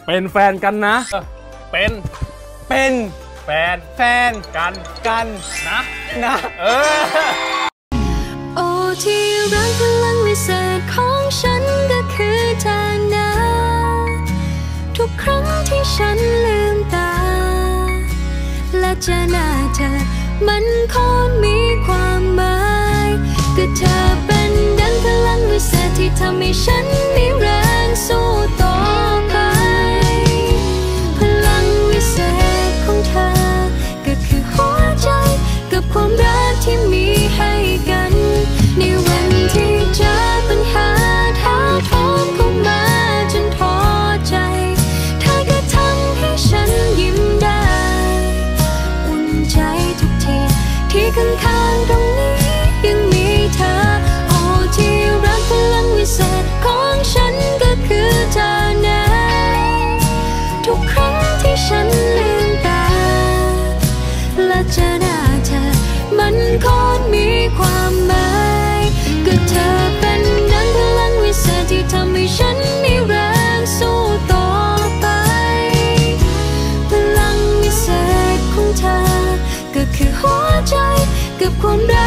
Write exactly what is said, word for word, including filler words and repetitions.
เป็นแฟนกันนะเป็นเป็นแฟนแฟนกันกันนะนะเออโอ้ที่รักพลังวิเศษของฉันก็คือเธอนะทุกครั้งที่ฉันลืมตาและเจอหน้าเธอมันคงมีความหมายก็เธอเป็นดังพลังวิเศษที่ทำให้ฉันมีแรงสู้ต่อไปพลังวิเศษของเธอก็คือหัวใจกับความรักที่มีให้กันในวันที่เจอปัญหาท้าทายเข้ามาจนท้อใจเธอก็ทำให้ฉันยิ้มได้อุ่นใจทุกทีที่ข้างๆตรงนี้ยังมีเธอโอ้ที่รักพลังวิเศษของฉันก็คือเธอนะทุกครั้งที่ฉันลืมตาและเจอหน้าเธอมันคงมีความหมายก็เธอเป็นดังพลังวิเศษที่ทำให้ฉันมีแรงสู้ต่อไปพลังวิเศษของเธอก็คือหัวใจกับความรัก